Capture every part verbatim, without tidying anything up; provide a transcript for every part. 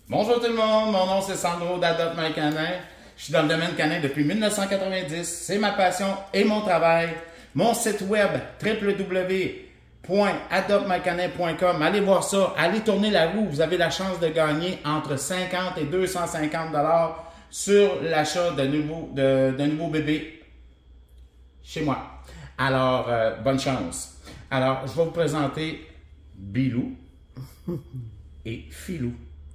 Bonjour tout le monde, mon nom c'est Sandro d'Adopt My Canin. Je suis dans le domaine canin depuis mille neuf cent quatre-vingt-dix. C'est ma passion et mon travail. Mon site web w w w point adopt my canin point com. Allez voir ça, allez tourner la roue. Vous avez la chance de gagner entre cinquante et deux cent cinquante dollars sur l'achat d'un nouveau, de, d'un nouveau bébé chez moi. Alors, euh, bonne chance. Alors, je vais vous présenter Bilou et Filou.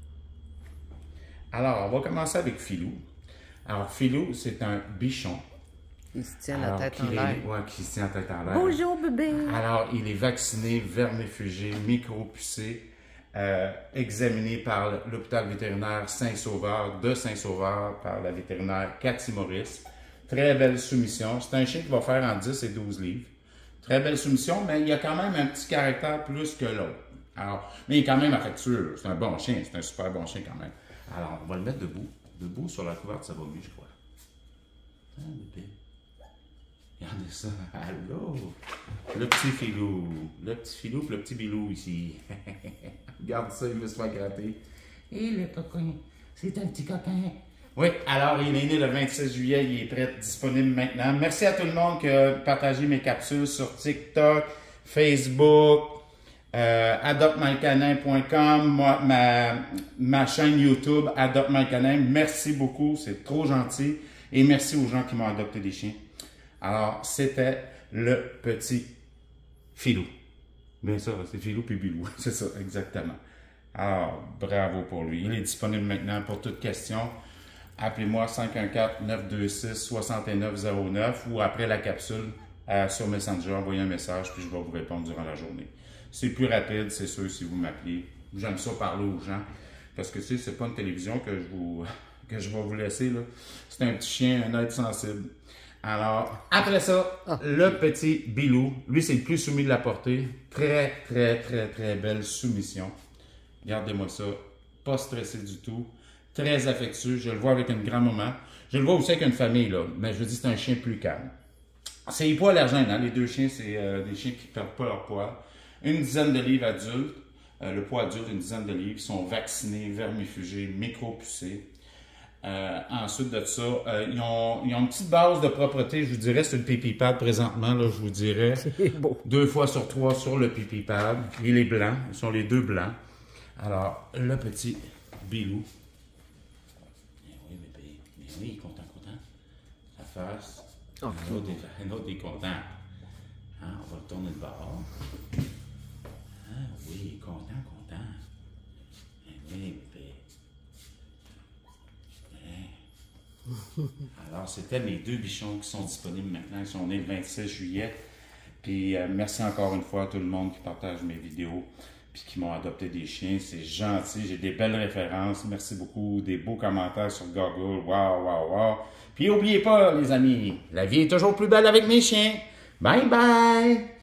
Alors, on va commencer avec Filou. Alors, Filou, c'est un bichon. Il se tient Alors, la tête en qui l'air. est- ouais, qui se tient la tête en l'air. Bonjour bébé! Alors, il est vacciné, vermifugé, micro-pucé, euh, examiné par l'hôpital vétérinaire Saint-Sauveur de Saint-Sauveur, par la vétérinaire Cathy Maurice. Très belle soumission. C'est un chien qui va faire entre dix et douze livres. Très belle soumission, mais il y a quand même un petit caractère plus que l'autre. Alors, mais il est quand même affectueux. C'est un bon chien, c'est un super bon chien quand même. Alors, on va le mettre debout. Debout sur la couverte, ça va mieux, je crois. Ah, bébé. Regardez ça. Allô? Le petit filou. Le petit filou et le petit bilou ici. Regarde ça, il veut se faire gratter. Et le coquin. C'est un petit coquin. Oui, alors il est né le vingt-six juillet. Il est prêt, disponible maintenant. Merci à tout le monde qui a partagé mes capsules sur TikTok, Facebook, euh, adopt my canin point com, moi, ma, ma chaîne YouTube Adopt My Canin. Merci beaucoup, c'est trop gentil. Et merci aux gens qui m'ont adopté des chiens. Alors, c'était le petit Filou. Bien ça, c'est Filou puis Bilou. C'est ça, exactement. Alors, bravo pour lui. Il est disponible maintenant pour toute question. Appelez-moi cinq un quatre, neuf deux six, six neuf zéro neuf ou après la capsule euh, sur Messenger, envoyez un message puis je vais vous répondre durant la journée. C'est plus rapide, c'est sûr, si vous m'appelez. J'aime ça parler aux gens parce que tu sais, c'est pas une télévision que je vous que je vais vous laisser là. C'est un petit chien, un être sensible. Alors, après ça, Ah. le petit Bilou, lui c'est le plus soumis de la portée. Très, très, très, très belle soumission. Regardez-moi ça, pas stressé du tout. Très affectueux, je le vois avec une grand-maman. Je le vois aussi avec une famille, là, mais je vous dis, c'est un chien plus calme. C'est hypoallergène, hein? Les deux chiens, c'est euh, des chiens qui ne perdent pas leur poids. Une dizaine de livres adultes, euh, le poids adulte, une dizaine de livres, sont vaccinés, vermifugés, micro-pucés. Euh, ensuite de ça, euh, ils, ont, ils ont une petite base de propreté, je vous dirais, c'est le pipi pad présentement, là, je vous dirais. C'est beau. Deux fois sur trois sur le pipi pad. Il est blanc, ils sont les deux blancs. Alors, le petit Bilou. Oui, bébé. Mais oui, il est content, content. La face. Oh, un, autre est, un autre est content. Hein, on va retourner le bord. Hein, oui, il est content, content. Eh oui, bébé. Eh. Alors, c'était mes deux bichons qui sont disponibles maintenant. Ils sont nés le vingt-six juillet. Puis, euh, merci encore une fois à tout le monde qui partage mes vidéos puis qui m'ont adopté des chiens. C'est gentil. J'ai des belles références. Merci beaucoup. Des beaux commentaires sur Google. Waouh, waouh, waouh. Puis, n'oubliez pas, les amis, la vie est toujours plus belle avec mes chiens. Bye, bye!